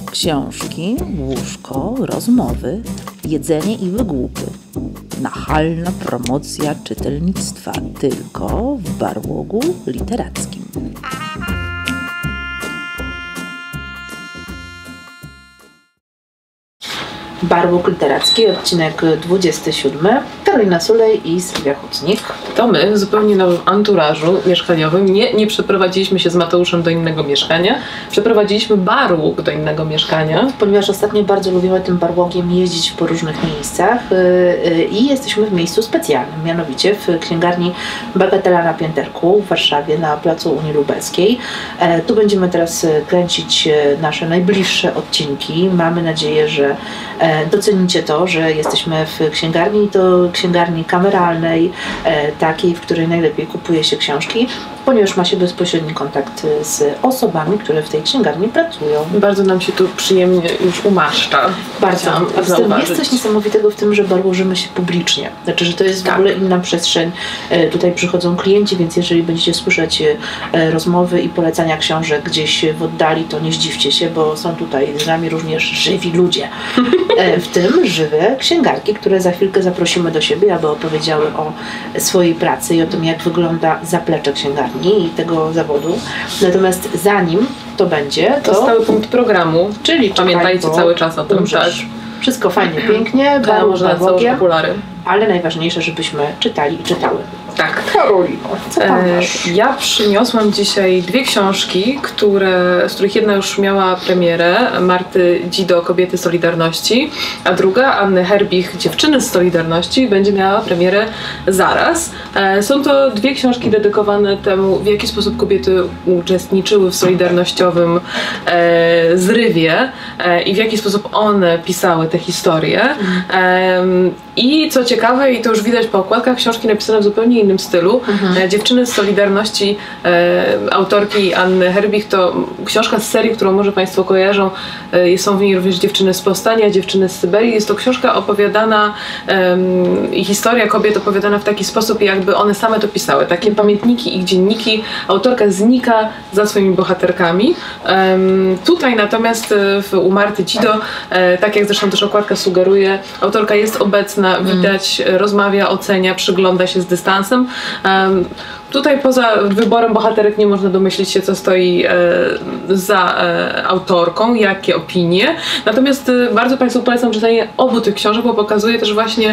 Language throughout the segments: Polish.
Książki, łóżko, rozmowy, jedzenie i wygłupy. Nachalna promocja czytelnictwa tylko w Barłogu Literackim. Barłog Literacki, odcinek 27. Karolina Sulej i Sylwia Chudnik. To my w zupełnie nowym anturażu mieszkaniowym. Nie przeprowadziliśmy się z Mateuszem do innego mieszkania. Przeprowadziliśmy barłóg do innego mieszkania. Ponieważ ostatnio bardzo lubimy tym barłogiem jeździć po różnych miejscach i jesteśmy w miejscu specjalnym, mianowicie w księgarni Bagatela na Pięterku w Warszawie na placu Unii Lubelskiej. Tu będziemy teraz kręcić nasze najbliższe odcinki. Mamy nadzieję, że docenicie to, że jesteśmy w księgarni, to księgarni kameralnej, takiej, w której najlepiej kupuje się książki, ponieważ ma się bezpośredni kontakt z osobami, które w tej księgarni pracują. Bardzo nam się tu przyjemnie już umaszcza. Bardzo. Jest coś niesamowitego w tym, że barłożymy się publicznie. Znaczy, że to jest w ogóle inna przestrzeń. Tutaj przychodzą klienci, więc jeżeli będziecie słyszeć rozmowy i polecania książek gdzieś w oddali, to nie zdziwcie się, bo są tutaj z nami również żywi ludzie. W tym żywe księgarki, które za chwilkę zaprosimy do siebie, aby opowiedziały o swojej pracy i o tym, jak wygląda zaplecze księgarni i tego zawodu. Natomiast zanim to będzie, to stały punkt programu, czyli pamiętajcie cały czas o tym, tak? Wszystko fajnie, pięknie, można założyć okulary. Ale najważniejsze, żebyśmy czytali i czytały. Tak. Karolino, co tam masz? Ja przyniosłam dzisiaj dwie książki, z których jedna już miała premierę, Marty Dzido, Kobiety Solidarności, a druga, Anny Herbich, Dziewczyny z Solidarności, będzie miała premierę zaraz. Są to dwie książki dedykowane temu, w jaki sposób kobiety uczestniczyły w solidarnościowym zrywie i w jaki sposób one pisały te historie. I co ciekawe, i to już widać po okładkach, książki napisane w zupełnie innym stylu. Dziewczyny z Solidarności autorki Anny Herbich to książka z serii, którą może Państwo kojarzą. Są w niej również Dziewczyny z Powstania, Dziewczyny z Syberii. Jest to książka opowiadana i historia kobiet opowiadana w taki sposób, jakby one same to pisały. Takie pamiętniki, ich dzienniki. Autorka znika za swoimi bohaterkami. Tutaj natomiast u Marty Dzido, tak jak zresztą też okładka sugeruje, autorka jest obecna, widać, rozmawia, ocenia, przygląda się z dystansem. Tutaj poza wyborem bohaterek nie można domyślić się, co stoi za autorką, jakie opinie. Natomiast bardzo Państwu polecam czytanie obu tych książek, bo pokazuje też właśnie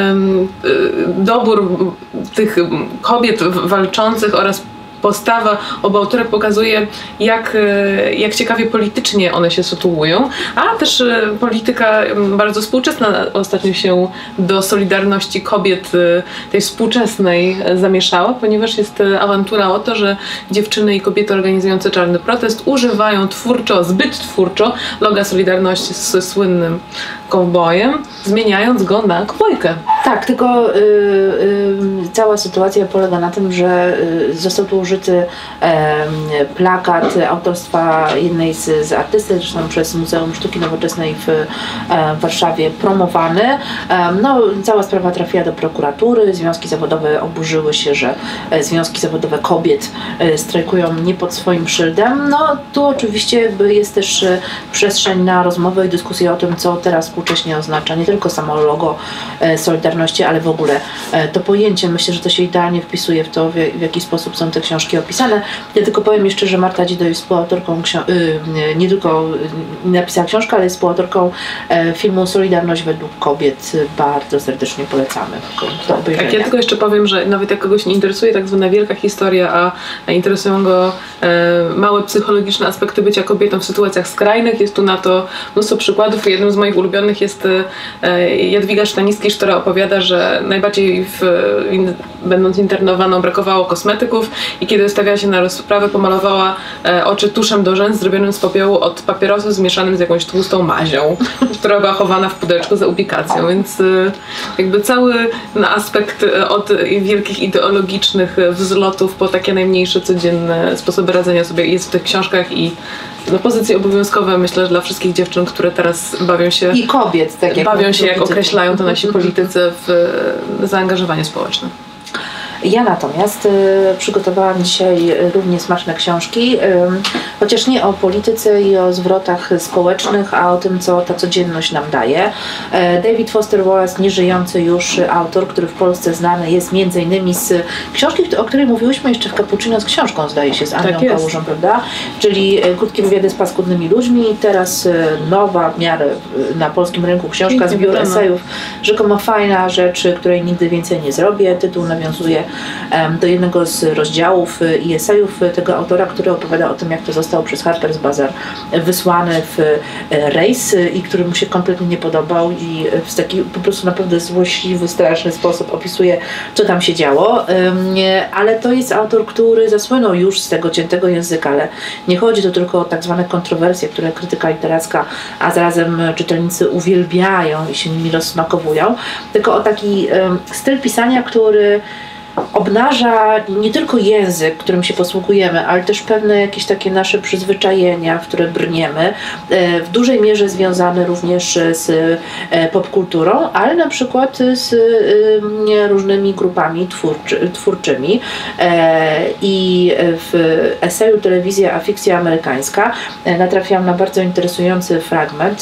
dobór tych kobiet walczących oraz postawa obu autorek pokazuje, jak ciekawie politycznie one się sytuują, a też polityka bardzo współczesna ostatnio się do solidarności kobiet tej współczesnej zamieszała, ponieważ jest awantura o to, że dziewczyny i kobiety organizujące czarny protest używają zbyt twórczo loga Solidarności z słynnym kowbojem, zmieniając go na kowbojkę. Tak, tylko cała sytuacja polega na tym, że został tu użyty plakat autorstwa jednej z artystek, zresztą przez Muzeum Sztuki Nowoczesnej w Warszawie promowany. Cała sprawa trafiła do prokuratury, związki zawodowe oburzyły się, że związki zawodowe kobiet strajkują nie pod swoim szyldem. Tu oczywiście jest też przestrzeń na rozmowę i dyskusję o tym, co teraz współcześnie oznacza nie tylko samo logo Solidarności, ale w ogóle to pojęcie. Myślę, że to się idealnie wpisuje w to, w jaki sposób są te książki opisane. Ja tylko powiem jeszcze, że Marta Dzido jest współautorką, nie tylko napisała książkę, ale jest współautorką filmu Solidarność według kobiet. Bardzo serdecznie polecamy do obejrzenia. Tak, ja tylko jeszcze powiem, że nawet jak kogoś nie interesuje tak zwana wielka historia, a interesują go małe psychologiczne aspekty bycia kobietą w sytuacjach skrajnych, jest tu na to mnóstwo przykładów. Jednym z moich ulubionych jest Jadwiga Sztanickisz, która opowiada, że najbardziej będąc internowaną brakowało kosmetyków i kiedy stawiała się na rozprawę, pomalowała oczy tuszem do rzęs zrobionym z popiołu od papierosu zmieszanym z jakąś tłustą mazią, która była chowana w pudełeczku za ubikacją, więc jakby cały aspekt od wielkich ideologicznych wzlotów po takie najmniejsze codzienne sposoby radzenia sobie jest w tych książkach i pozycje obowiązkowe, myślę, że dla wszystkich dziewczyn, które teraz bawią się i kobiet, tak jak bawią się, jak określają to nasi politycy, w zaangażowanie społeczne. Ja natomiast przygotowałam dzisiaj równie smaczne książki, chociaż nie o polityce i o zwrotach społecznych, a o tym, co ta codzienność nam daje. David Foster Wallace, nieżyjący już autor, który w Polsce znany jest m.in. z książki, o której mówiłyśmy jeszcze w Cappuccino z książką, zdaje się, z Anną Kałużą, prawda? Czyli Krótkie wywiady z paskudnymi ludźmi. Teraz nowa w miarę na polskim rynku książka, zbiór esejów, rzekomo fajna rzecz, której nigdy więcej nie zrobię. Tytuł nawiązuje do jednego z rozdziałów i esejów tego autora, który opowiada o tym, jak to został przez Harper's Bazaar wysłany w rejs i który mu się kompletnie nie podobał i w taki po prostu naprawdę złośliwy, straszny sposób opisuje, co tam się działo. Ale to jest autor, który zasłynął już z tego ciętego języka, ale nie chodzi tu tylko o tak zwane kontrowersje, które krytyka literacka, a zarazem czytelnicy uwielbiają i się nimi rozsmakowują, tylko o taki styl pisania, który obnaża nie tylko język, którym się posługujemy, ale też pewne jakieś takie nasze przyzwyczajenia, w które brniemy, w dużej mierze związane również z popkulturą, ale na przykład z różnymi grupami twórczymi. I w eseju Telewizja a fikcja amerykańska natrafiłam na bardzo interesujący fragment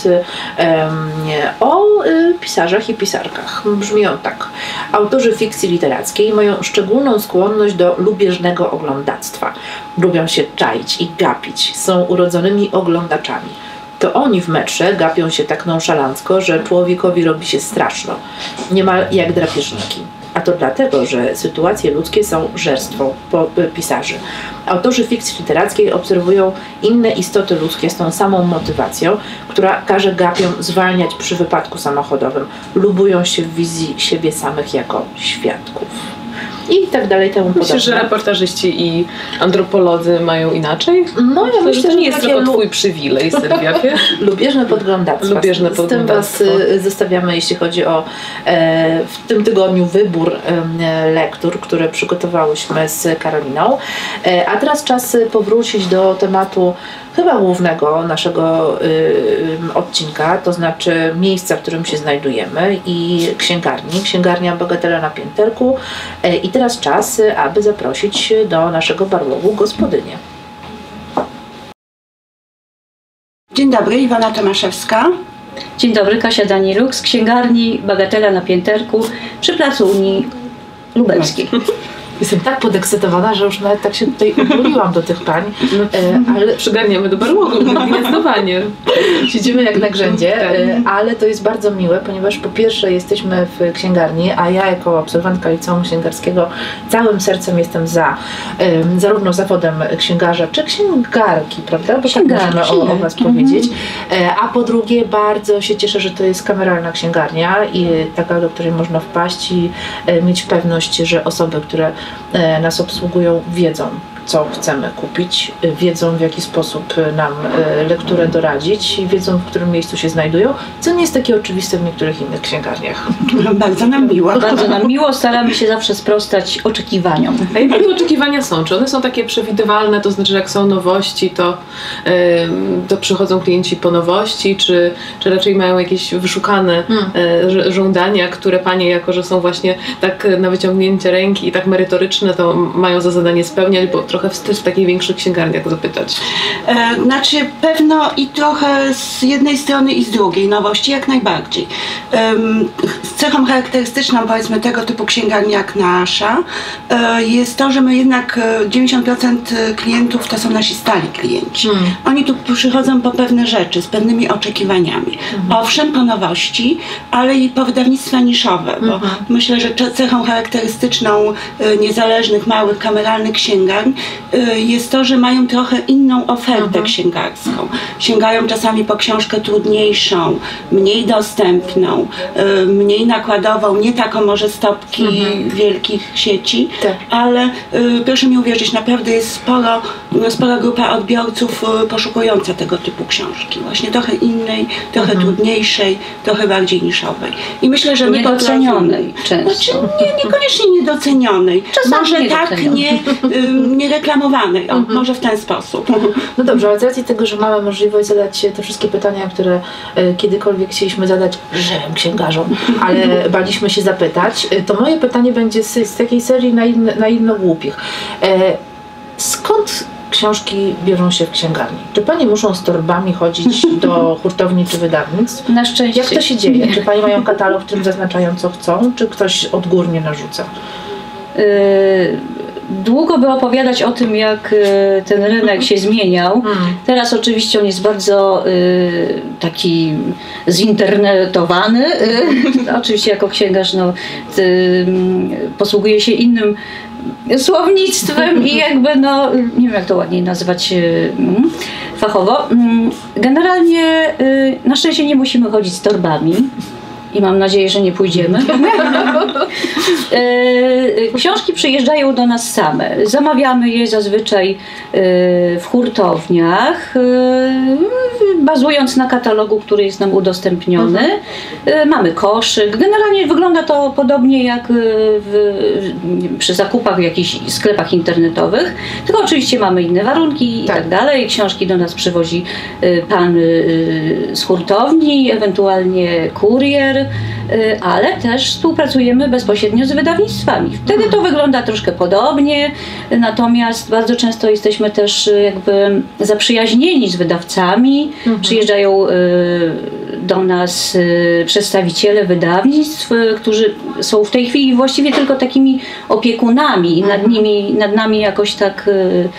o pisarzach i pisarkach. Brzmi on tak. Autorzy fikcji literackiej mają szczególną skłonność do lubieżnego oglądactwa. Lubią się czaić i gapić. Są urodzonymi oglądaczami. To oni w metrze gapią się tak nonszalancko, że człowiekowi robi się straszno. Niemal jak drapieżniki. A to dlatego, że sytuacje ludzkie są żerstwą pisarzy. Autorzy fikcji literackiej obserwują inne istoty ludzkie z tą samą motywacją, która każe gapiom zwalniać przy wypadku samochodowym. Lubują się w wizji siebie samych jako świadków. I tak dalej, temu podobne. Myślisz, że reportażyści i antropolodzy mają inaczej? No ja myślę, że to nie że jest tylko twój przywilej, Sylwia. Lubieżne podglądactwo. Z tym Was zostawiamy, jeśli chodzi o w tym tygodniu wybór lektur, które przygotowałyśmy z Karoliną. A teraz czas powrócić do tematu chyba głównego naszego odcinka, to znaczy miejsca, w którym się znajdujemy i księgarni. Księgarnia Bagatela na Pięterku. I teraz czas, aby zaprosić do naszego barłogu gospodynię. Dzień dobry, Iwona Tomaszewska. Dzień dobry, Kasia Danieluk z księgarni Bagatela na Pięterku przy placu Unii Lubelskiej. Jestem tak podekscytowana, że już nawet tak się tutaj utuliłam do tych pań. Ale przygarniamy do barłogu, zdecydowanie. Siedzimy jak na grzędzie, ale to jest bardzo miłe, ponieważ po pierwsze jesteśmy w księgarni, a ja jako absolwentka liceum księgarskiego całym sercem jestem za zarówno zawodem księgarza czy księgarki, prawda? Bo tak można o Was powiedzieć. A po drugie bardzo się cieszę, że to jest kameralna księgarnia i taka, do której można wpaść i mieć pewność, że osoby, które nas obsługują, wiedzą, co chcemy kupić, wiedzą, w jaki sposób nam lekturę doradzić i wiedzą, w którym miejscu się znajdują, co nie jest takie oczywiste w niektórych innych księgarniach. Bardzo nam miło. Bardzo nam miło, staramy się zawsze sprostać oczekiwaniom. A jakie te oczekiwania są? Czy one są takie przewidywalne, to znaczy, że jak są nowości, to przychodzą klienci po nowości, czy raczej mają jakieś wyszukane żądania, które panie, jako że są właśnie tak na wyciągnięcie ręki i tak merytoryczne, to mają za zadanie spełniać, bo trochę wstyd w takich większych księgarniach zapytać. Znaczy pewno i trochę z jednej strony i z drugiej nowości, jak najbardziej. Cechą charakterystyczną, powiedzmy, tego typu księgarni jak nasza jest to, że my jednak 90% klientów to są nasi stali klienci. Oni tu przychodzą po pewne rzeczy, z pewnymi oczekiwaniami. Owszem, po nowości, ale i po wydawnictwa niszowe, bo myślę, że cechą charakterystyczną niezależnych, małych, kameralnych księgarni jest to, że mają trochę inną ofertę księgarską. Sięgają czasami po książkę trudniejszą, mniej dostępną, mniej nakładową, nie taką może stopki wielkich sieci, ale proszę mi uwierzyć, naprawdę jest spora grupa odbiorców poszukująca tego typu książki. Właśnie trochę innej, trochę trudniejszej, trochę bardziej niszowej. I myślę, że my niedocenionej często. Znaczy, niekoniecznie niedocenionej. Czasami może tak, reklamowany, może w ten sposób. No dobrze, ale z racji tego, że mamy możliwość zadać te wszystkie pytania, które kiedykolwiek chcieliśmy zadać żywym księgarzom, ale baliśmy się zapytać, to moje pytanie będzie z takiej serii naiwno-głupich. Skąd książki biorą się w księgarni? Czy Panie muszą z torbami chodzić do hurtowni czy wydawnictw? Na szczęście. Jak to się dzieje? Czy Panie mają katalog, w którym zaznaczają co chcą, czy ktoś odgórnie narzuca? Długo by opowiadać o tym, jak ten rynek się zmieniał. Teraz oczywiście on jest bardzo taki zinternetowany. Oczywiście jako księgarz posługuje się innym słownictwem i jakby nie wiem jak to ładniej nazwać fachowo. Generalnie na szczęście nie musimy chodzić z torbami. I mam nadzieję, że nie pójdziemy. Książki przyjeżdżają do nas same. Zamawiamy je zazwyczaj w hurtowniach, bazując na katalogu, który jest nam udostępniony. Mamy koszyk. Generalnie wygląda to podobnie jak przy zakupach w jakichś sklepach internetowych, tylko oczywiście mamy inne warunki i tak dalej. Książki do nas przywozi pan z hurtowni, ewentualnie kurier, ale też współpracujemy bezpośrednio z wydawnictwami. Wtedy to wygląda troszkę podobnie, natomiast bardzo często jesteśmy też jakby zaprzyjaźnieni z wydawcami. Przyjeżdżają do nas przedstawiciele wydawnictw, którzy są w tej chwili właściwie tylko takimi opiekunami i nad nami jakoś tak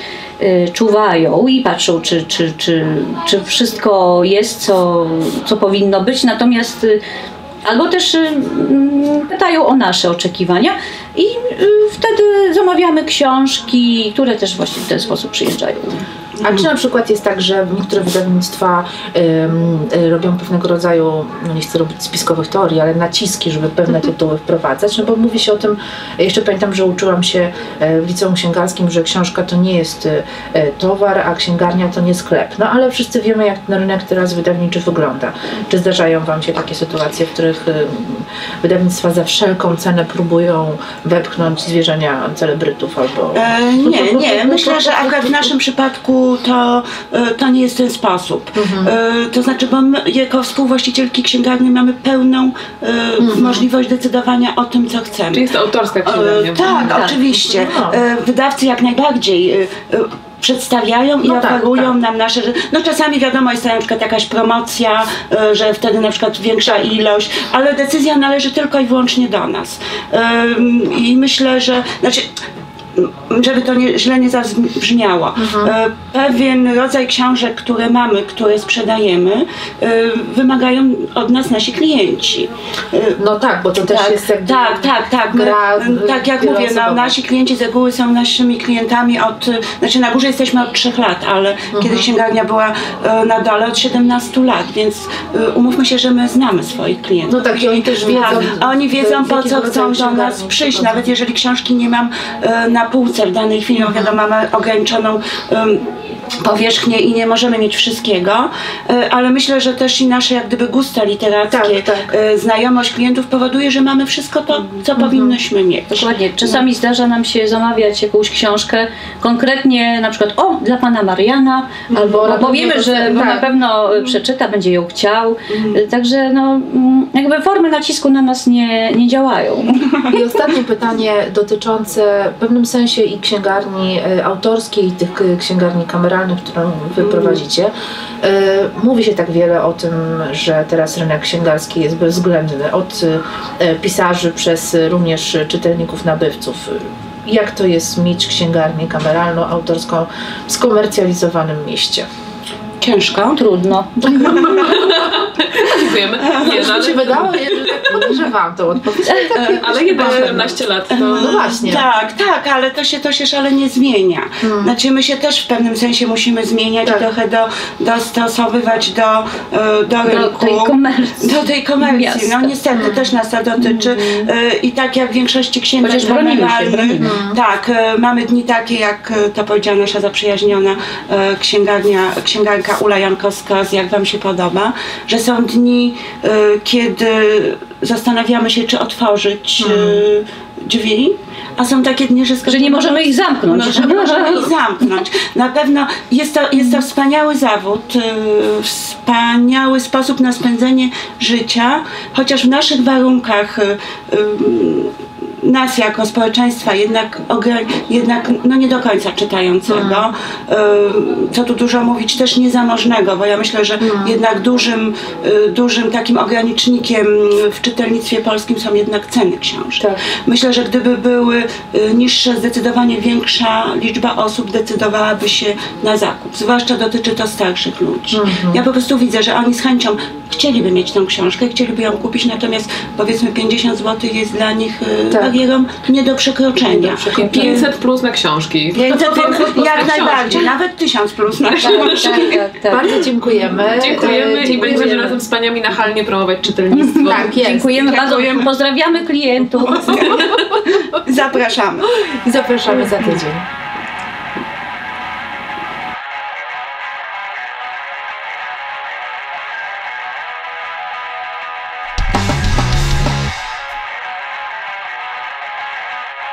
czuwają i patrzą, czy wszystko jest, co powinno być, natomiast albo też pytają o nasze oczekiwania i wtedy zamawiamy książki, które też właśnie w ten sposób przyjeżdżają. A czy na przykład jest tak, że niektóre wydawnictwa robią pewnego rodzaju, nie chcę robić spiskowych teorii, ale naciski, żeby pewne tytuły wprowadzać? No bo mówi się o tym, jeszcze pamiętam, że uczyłam się w liceum księgarskim, że książka to nie jest towar, a księgarnia to nie sklep. No ale wszyscy wiemy, jak ten rynek teraz wydawniczy wygląda. Czy zdarzają Wam się takie sytuacje, w których wydawnictwa za wszelką cenę próbują wepchnąć zwierzenia celebrytów albo... Nie. Myślę, że akurat w naszym przypadku to nie jest ten sposób. To znaczy, bo my jako współwłaścicielki księgarni mamy pełną możliwość decydowania o tym, co chcemy. Czy jest to autorska księgarnia? Tak, oczywiście. Wydawcy jak najbardziej przedstawiają i oferują nam nasze... No czasami wiadomo, jest to na przykład jakaś promocja, że wtedy na przykład większa ilość, ale decyzja należy tylko i wyłącznie do nas. I myślę, że... żeby to źle nie zabrzmiało. Pewien rodzaj książek, które mamy, które sprzedajemy, wymagają od nas nasi klienci. No tak, bo to też jest jakby tak jak mówię, nasi klienci z reguły są naszymi klientami znaczy na górze jesteśmy od 3 lat, ale kiedy księgarnia była na dole od 17 lat, więc umówmy się, że my znamy swoich klientów. No tak, i oni też wiedzą. Oni wiedzą, po co chcą do nas przyjść, nawet jeżeli książki nie mam na półce w danej chwili, wiadomo, mamy ograniczoną powierzchnię i nie możemy mieć wszystkiego, ale myślę, że też i nasze jak gdyby gusta literackie, znajomość klientów powoduje, że mamy wszystko to, co powinnyśmy mieć. Dokładnie. Czasami zdarza nam się zamawiać jakąś książkę konkretnie, na przykład dla pana Mariana, albo wiemy, że na pewno przeczyta, będzie ją chciał. Także jakby formy nacisku na nas nie działają. I ostatnie pytanie dotyczące w pewnym sensie i księgarni autorskiej, i tych księgarni kameralnych, którą wy prowadzicie. Mówi się tak wiele o tym, że teraz rynek księgarski jest bezwzględny, od pisarzy przez również czytelników, nabywców. Jak to jest mieć księgarnię kameralną, autorską w skomercjalizowanym mieście? Ciężko. Trudno. Dziękujemy. Mi się wydało, że tak podejrzewam tą odpowiedź. Ale jednak 17 lat to... No właśnie. Tak, ale to się szalenie zmienia. Znaczy my się też w pewnym sensie musimy zmieniać i trochę dostosowywać do rynku. Do tej komercji. No niestety też nas to dotyczy. I tak jak w większości księgarni kameralnych, mamy dni takie, jak to powiedziała nasza zaprzyjaźniona księgarka Ula Jankowska, jak Wam się podoba, że są dni, kiedy zastanawiamy się, czy otworzyć drzwi, a są takie dni, że nie możemy ich zamknąć. No, że nie możemy ich zamknąć. Na pewno jest to wspaniały zawód, wspaniały sposób na spędzenie życia, chociaż w naszych warunkach nas jako społeczeństwa jednak no nie do końca czytającego, co tu dużo mówić, też niezamożnego, bo ja myślę, że jednak dużym takim ogranicznikiem w czytelnictwie polskim są jednak ceny książek. Tak. Myślę, że gdyby były niższe, zdecydowanie większa liczba osób decydowałaby się na zakup. Zwłaszcza dotyczy to starszych ludzi. Ja po prostu widzę, że oni z chęcią chcieliby mieć tą książkę, chcieliby ją kupić, natomiast powiedzmy 50 zł jest dla nich barierą nie do przekroczenia. 500 plus na książki. 500 jak najbardziej, nawet 1000 plus na książki. Tak. Bardzo dziękujemy. Dziękujemy i będziemy razem z paniami nachalnie promować czytelnictwo. Tak, jest. Dziękujemy bardzo. Pozdrawiamy klientów. Zapraszamy. I zapraszamy za tydzień.